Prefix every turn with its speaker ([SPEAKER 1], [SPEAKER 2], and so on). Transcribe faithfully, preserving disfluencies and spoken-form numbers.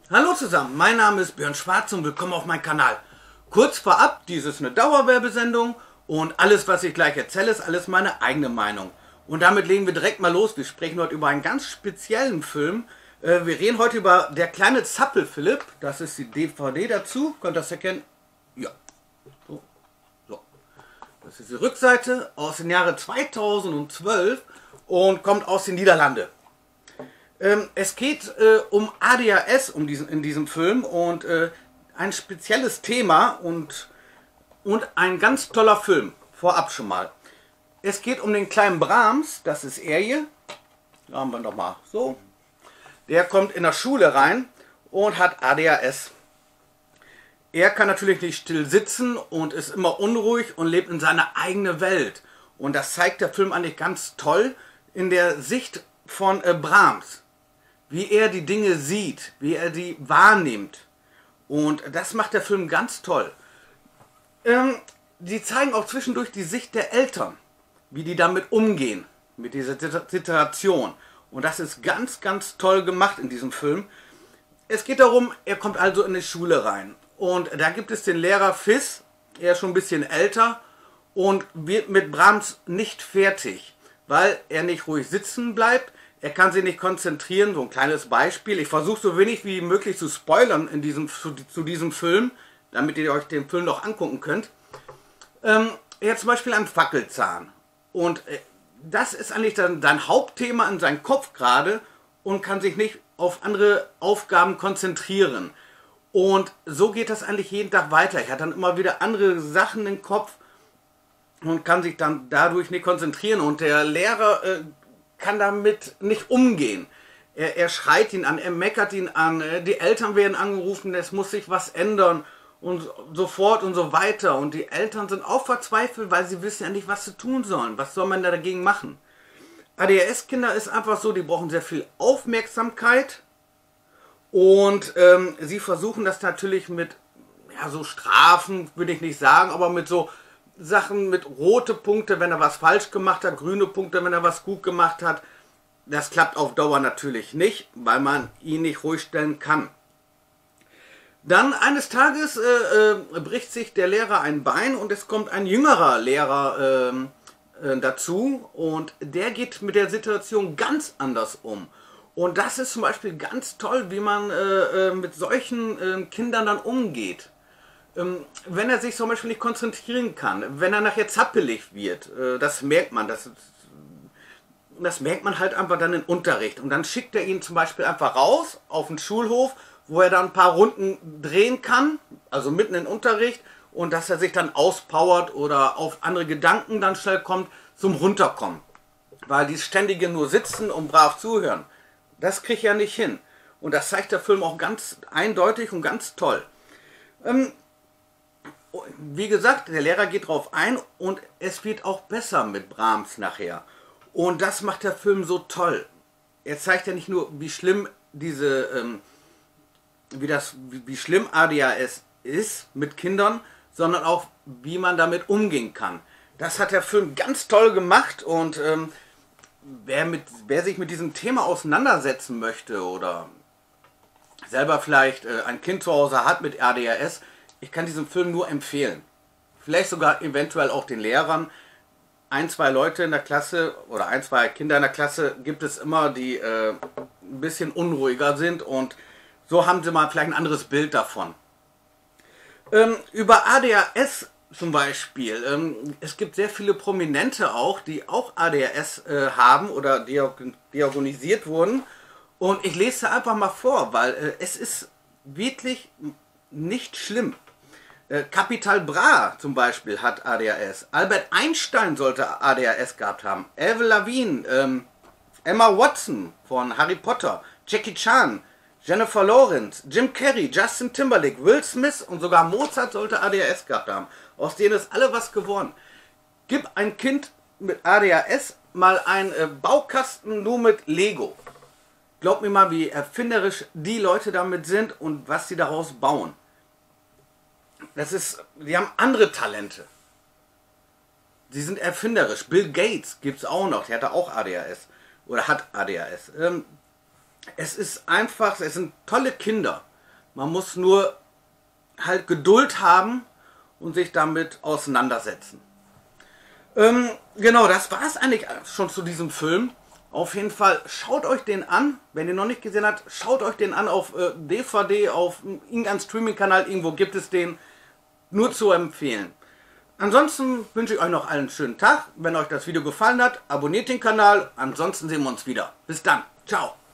[SPEAKER 1] Hallo zusammen, mein Name ist Björn Schwarz und willkommen auf meinem Kanal. Kurz vorab, dies ist eine Dauerwerbesendung und alles, was ich gleich erzähle, ist alles meine eigene Meinung. Und damit legen wir direkt mal los. Wir sprechen heute über einen ganz speziellen Film. Wir reden heute über Der kleine Zappel Philipp. Das ist die D V D dazu. Könnt ihr das erkennen? Ja. So. So. Das ist die Rückseite aus dem Jahre zweitausendzwölf und kommt aus den Niederlanden. Ähm, es geht äh, um A D H S um diesen, in diesem Film und äh, ein spezielles Thema und, und ein ganz toller Film, vorab schon mal. Es geht um den kleinen Brahms, das ist er hier, da haben wir nochmal so. Der kommt in der Schule rein und hat A D H S. Er kann natürlich nicht still sitzen und ist immer unruhig und lebt in seiner eigenen Welt. Und das zeigt der Film eigentlich ganz toll in der Sicht von äh, Brahms. Wie er die Dinge sieht, wie er die wahrnimmt. Und das macht der Film ganz toll. Ähm, die zeigen auch zwischendurch die Sicht der Eltern, wie die damit umgehen, mit dieser Situation. Und das ist ganz, ganz toll gemacht in diesem Film. Es geht darum, er kommt also in die Schule rein. Und da gibt es den Lehrer Fiss, er ist schon ein bisschen älter und wird mit Brahms nicht fertig, weil er nicht ruhig sitzen bleibt. Er kann sich nicht konzentrieren, so ein kleines Beispiel. Ich versuche so wenig wie möglich zu spoilern in diesem, zu, zu diesem Film, damit ihr euch den Film noch angucken könnt. Ähm, er hat zum Beispiel einen Fackelzahn. Und äh, das ist eigentlich dann sein Hauptthema in seinem Kopf gerade und kann sich nicht auf andere Aufgaben konzentrieren. Und so geht das eigentlich jeden Tag weiter. Er hat dann immer wieder andere Sachen im Kopf und kann sich dann dadurch nicht konzentrieren. Und der Lehrer äh, kann damit nicht umgehen. Er, er schreit ihn an, er meckert ihn an, die Eltern werden angerufen, es muss sich was ändern und so fort und so weiter. Und die Eltern sind auch verzweifelt, weil sie wissen ja nicht, was sie tun sollen. Was soll man da dagegen machen? A D H S-Kinder ist einfach so, die brauchen sehr viel Aufmerksamkeit und ähm, sie versuchen das natürlich mit, ja, so Strafen, würde ich nicht sagen, aber mit so Sachen mit rote Punkte, wenn er was falsch gemacht hat, grüne Punkte, wenn er was gut gemacht hat. Das klappt auf Dauer natürlich nicht, weil man ihn nicht ruhig stellen kann. Dann eines Tages äh, äh, bricht sich der Lehrer ein Bein und es kommt ein jüngerer Lehrer äh, äh, dazu und der geht mit der Situation ganz anders um. Und das ist zum Beispiel ganz toll, wie man äh, äh, mit solchen äh, Kindern dann umgeht. Wenn er sich zum Beispiel nicht konzentrieren kann, wenn er nachher zappelig wird, das merkt man, das, das merkt man halt einfach dann im Unterricht. Und dann schickt er ihn zum Beispiel einfach raus auf den Schulhof, wo er dann ein paar Runden drehen kann, also mitten im Unterricht, und dass er sich dann auspowert oder auf andere Gedanken dann schnell kommt, zum Runterkommen. Weil die ständige nur sitzen und brav zuhören, das kriegt er nicht hin. Und das zeigt der Film auch ganz eindeutig und ganz toll. Ähm, Wie gesagt, der Lehrer geht drauf ein und es wird auch besser mit Brahms nachher. Und das macht der Film so toll. Er zeigt ja nicht nur, wie schlimm diese, ähm, wie das, wie, wie schlimm A D H S ist mit Kindern, sondern auch, wie man damit umgehen kann. Das hat der Film ganz toll gemacht und ähm, wer, mit, wer sich mit diesem Thema auseinandersetzen möchte oder selber vielleicht äh, ein Kind zu Hause hat mit A D H S, ich kann diesen Film nur empfehlen. Vielleicht sogar eventuell auch den Lehrern. Ein, zwei Leute in der Klasse oder ein, zwei Kinder in der Klasse gibt es immer, die äh, ein bisschen unruhiger sind und so haben sie mal vielleicht ein anderes Bild davon. Ähm, über A D H S zum Beispiel. Ähm, es gibt sehr viele Prominente auch, die auch A D H S äh, haben oder diagnostiziert wurden. Und ich lese einfach mal vor, weil äh, es ist wirklich nicht schlimm. Capital Bra zum Beispiel hat A D H S. Albert Einstein sollte A D H S gehabt haben. Avril Lavigne, ähm, Emma Watson von Harry Potter, Jackie Chan, Jennifer Lawrence, Jim Carrey, Justin Timberlake, Will Smith und sogar Mozart sollte A D H S gehabt haben. Aus denen ist alle was geworden. Gib ein Kind mit A D H S mal einen äh, Baukasten nur mit Lego. Glaubt mir mal, wie erfinderisch die Leute damit sind und was sie daraus bauen. Das ist, die haben andere Talente. Sie sind erfinderisch. Bill Gates gibt es auch noch, der hatte auch A D H S. Oder hat A D H S. Ähm, es ist einfach, es sind tolle Kinder. Man muss nur halt Geduld haben und sich damit auseinandersetzen. Ähm, genau, das war es eigentlich schon zu diesem Film. Auf jeden Fall schaut euch den an. Wenn ihr noch nicht gesehen habt, schaut euch den an auf äh, D V D, auf irgendeinem Streaming-Kanal. Irgendwo gibt es den. Nur zu empfehlen. Ansonsten wünsche ich euch noch einen schönen Tag. Wenn euch das Video gefallen hat, abonniert den Kanal. Ansonsten sehen wir uns wieder. Bis dann. Ciao.